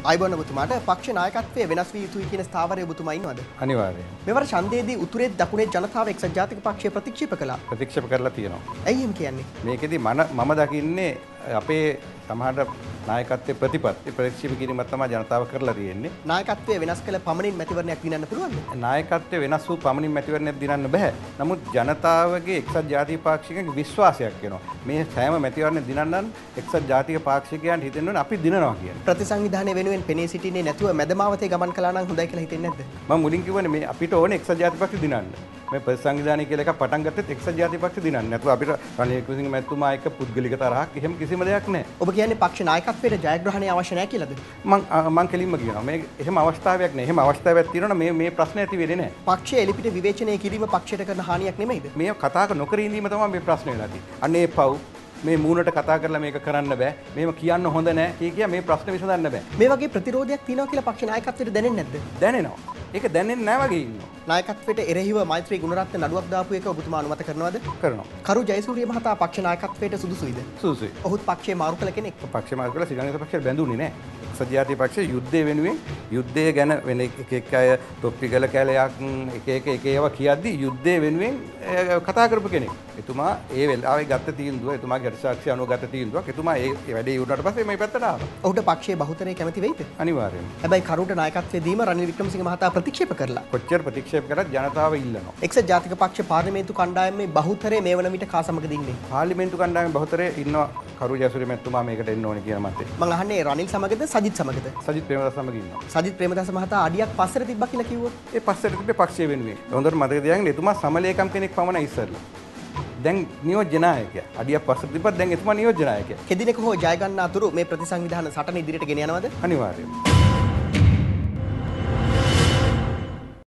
ආයිබෝන් ඔබතුමාට පක්ෂ නායකත්වයේ වෙනස් වී යුතුයි කියන ස්ථාවරය ඔබතුමා ඉන්නවද? අනිවාර්යයෙන්. මෙවර ඡන්දයේදී උතුරේ දකුණේ ජනතාව එක්සත් ජාතික පක්ෂය ප්‍රතික්ෂේප කළා. ප්‍රතික්ෂේප කරලා තියෙනවා. ඇයි එහෙම කියන්නේ? මේකෙදි මම දකින්නේ අපේ සමහර නායකත්වයේ ප්‍රතිපත්ති ප්‍රතික්ෂේප කිරීමක් තමයි ජනතාව කරලා තියෙන්නේ. නායකත්වයේ වෙනස් කළ පමණින් මැතිවරණයක් දිනන්න පුළුවන්ද? නායකත්වයේ වෙනස් වූ පමණින් මැතිවරණයක් දිනන්න බෑ. නමුත් ජනතාවගේ එක්සත් ජාතික පාක්ෂිකයන්ගේ විශ්වාසයක් වෙනවා. මේ සෑම මැතිවරණයක් දිනන්න එක්සත් ජාතික පාක්ෂිකයන්ට හිතෙන්න ඕනේ අපි දිනනවා කියන්නේ. ප්‍රතිසංවිධානය වෙනුවෙන් පෙනී සිටින්නේ නැතුව මැදමාවතේ ගමන් කළා නම් හොඳයි කියලා හිතෙන්නේ නැද්ද? මම මුලින් කිව්වනේ මේ අපිට ඕනේ එක්සත් ජාතික පක්ෂ දිනන්න. මේ ප්‍රතිසංවිධානය කියලා එකක් පටන් ගත්තෙත් එක්සත් ජාතික පක්ෂ දිනන්න. නැතුව අපිට රනිල් වික්‍රමසිංහ මැතිතුමා එක්ක පුද්ගලික තරහක් එහෙම කිසිම දෙයක් නැහැ. ඔබ කියන්නේ පක්ෂ නායකත්වයට ජයග්‍රහණය අවශ්‍ය නැහැ කියලාද? මං කෙලින්ම කියනවා මේ එහෙම අවස්ථාවක් නැහැ. එහෙම අවස්ථාවක් තියෙනවා මේ ප්‍රශ්නේ ඇති වෙන්නේ නැහැ. පක්ෂය එලිපිට විවේචනය කිරීම පක්ෂයට කරන හානියක් නෙමෙයිද? මේ කතා නොකර ඉඳීම තමයි මේ ප්‍රශ්නේ වෙලා තියෙන්නේ. අනේ පව් මේ මූණට කතා කරලා මේක කරන්න බෑ. මේව කියන්න හොඳ නැහැ. කිය මේ ප්‍රශ්නේ විසඳන්න බෑ. මේ වගේ ප්‍රතිරෝධයක් තියෙනවා කියලා පක්ෂ නායකත්වයට දැනෙන්නේ නැද්ද? දැනෙනවා. ඒක දැනෙන්නේ නැහැ වගේ ඉන්නවා. නායකත්වයට එරෙහිව මෛත්‍රී ගුණරත්න නඩුවක් දාපු එක ඔබතුමා අනුමත කරනවද? කරනවා. කරු ජයසූරිය මහතා පක්ෂ නායකත්වයට සුදුසුයිද? සුදුසුයි. ඔහුත් පක්ෂයේ මාරු කළ කෙනෙක්. පක්ෂේ මාරු කළා ශ්‍රී ලංකා පක්ෂයට බැඳුනේ නැහැ. එක්සත් ජාතික පක්ෂය යුද්ධය වෙනුවෙන් යුද්ධය ගැන වෙන එක අය තොප්පි ගල කැලයක් එක ඒවා කියද්දි යුද්ධය වෙනුවෙන් කතා කරපු කෙනෙක්. එතුමා ඒ වෙලාවේ ගත්ත තීන්දුව එතුමාගේ අධිශාක්ෂය අනුව ගත්ත තීන්දුවක් එතුමා ඒ වැඩේ ඉවරනට පස්සේ මේ පැත්තට ආවා. ඔහුට පක්ෂයේ බහුතරය කැමති වෙයිද? අනිවාර්යයෙන්ම. හැබැයි කරුට නායකත්වයේ දීම රනිල් වික්‍රමසිංහ මහතා ප්‍රතික්ෂේප කරලා. කොච්චර ප්‍රතික්ෂේප කරත් ජනතාව ඉල්ලනවා. එක්සත් ජාතික පක්ෂ පාර්ලිමේන්තු කණ්ඩායමේ බහුතරය මේ වන විට කා සමගද ඉන්නේ? පාර්ලිමේන්තු කණ්ඩායමේ බහුතරය ඉන්නවා කරු ජයසූරිය මැතිතුමා මේකට එන්න ඕනේ කියන මතේ. මම අහන්නේ රනිල් සමගද සජිත් සමගද? සජිත් ප්‍රේමදාස සමග ඉන්නවා. සජිත් ප්‍රේමදාස මහතා අඩියක් පස්සට තිබ්බා කියලා කිව්වොත් ඒ පස්සට තිබ්බේ පක්ෂය වෙනුවෙන්. හොඳට මතක තියාගන්න එතුමා සමලේකම් කෙනෙක් පමණයි ඉස්සරලා. දැන් නියෝජ්‍ය නායකයා. අඩියක් පස්සට තිබ්බත් දැන් එතුමා නියෝජ්‍ය නායකයා. කෙදිනක හෝ ජය ගන්න අතුරු මේ ප්‍රතිසංවිධාන සටන ඉදිරියට ගෙන යනවද? අනිවාර්යයෙන්ම.